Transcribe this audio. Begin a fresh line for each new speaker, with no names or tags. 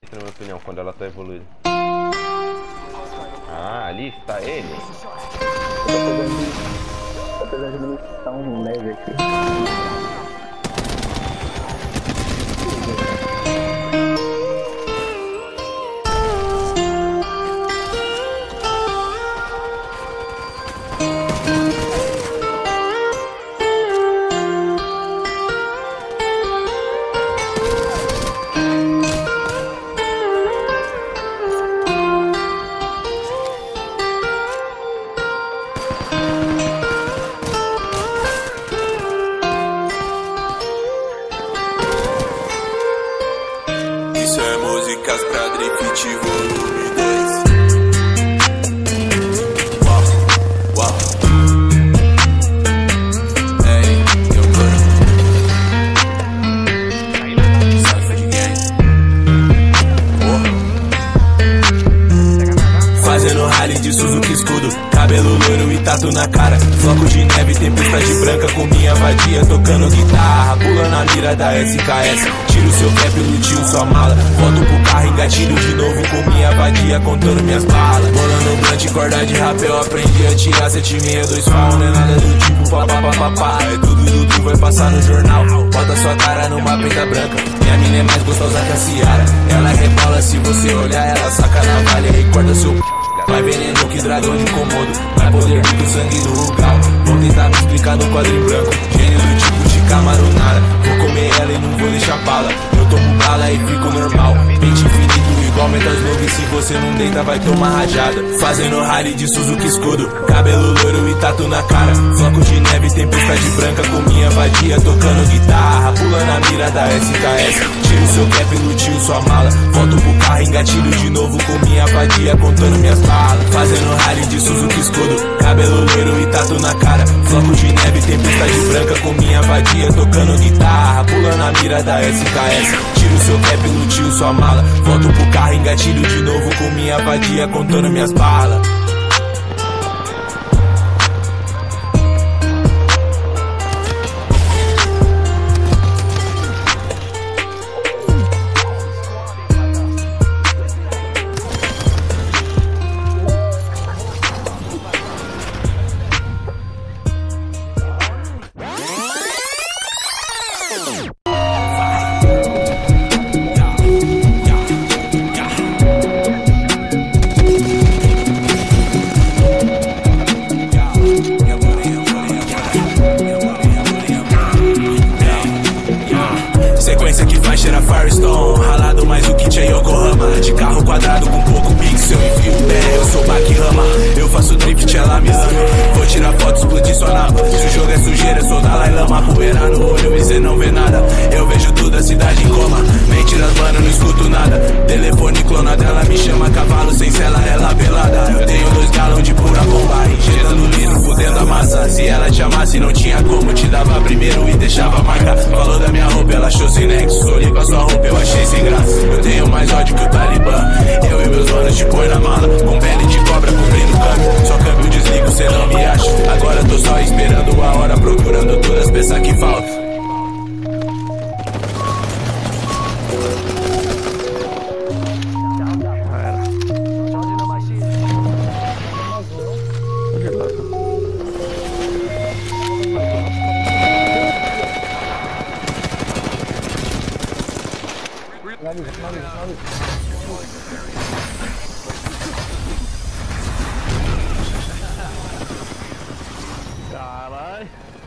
na minha opinião, quando ela tá evoluída. Ah, ali está ele.
Tô pegando munição leve aqui.
Isso é músicas pra Drift volume 2. Uau, uau. Ei, eu tô Sonic Gang. Fazendo rally de Suzuki escudo, cabelo loiro e tatu na cara, floco de neve, tempestade branca com minha vadia, tocando guitarra, pulando a mira da SKS. Tiro seu cap, lutiu sua mala, volto pro carro, engatilho de novo com minha vadia, contando minhas balas. Bolando blunt, corda de rapel, aprendi a tirar 762 FAL, não é nada do tipo papapá. É tudo Dudu, vai passar no jornal, bota sua cara numa peita branca. Minha mina é mais gostosa que a Ciara, ela rebola, se você olhar, ela saca na valha e corta seu vai veneno que dragão de Komodo, vai poder vir do sangue do Rugal. Vão tentar me explicar no quadro em branco, gênio do tipo de Camarunara. Vou comer ela e não vou deixar bala, eu tomo bala e fico normal. Pente infinito igual metas novo, e se você não deita vai tomar rajada. Fazendo rally de Suzuki escudo, cabelo loiro e tatu na cara, floco de neve, tempestade branca com minha vadia, tocando guitarra, pulando a mira da SKS. Tiro seu cap, lutiu sua mala, volto pro carro, engatilho de novo com minha vadia, contando minhas balas. Fazendo rally de Suzuki escudo, cabelo loiro e tatu na cara, floco de neve, tempestade branca com minha vadia, tocando guitarra, pulando a mira da SKS. Tiro seu cap, lutiu sua mala, volto pro carro, engatilho de novo com minha vadia, contando minhas balas. Sequência que faz cheira Firestone, ralado mais o kit é Yokohama, de carro quadrado com pouco pixel e fio pé, eu sou Bakihama. Eu faço drift, ela me lama, vou tirar foto, explodir sua napa. Se o jogo é sujeira, eu sou Dalai Lama, poeira no olho e cê não vê nada. Eu vejo tudo, a cidade em coma, mentiras mano, não escuto nada. Telefone clonado, ela me chama, cavalo sem cela, ela pelada. Eu tenho 2 galões de pura bomba, injetando lino, fudendo a massa. Se ela te amasse, não tinha como, te dava primeiro e deixava marcar. Falou da minha roupa, ela achou sem nexo, olhei pra sua roupa, eu achei sem graça. Eu tenho mais ódio que o Talibã, eu e meus manos te põe na mala, com pele de cobra cobrindo o câmbio. Só câmbio desligo, cê não me acha. Agora tô só esperando a hora, procurando todas as peças que faltam.
Caralho.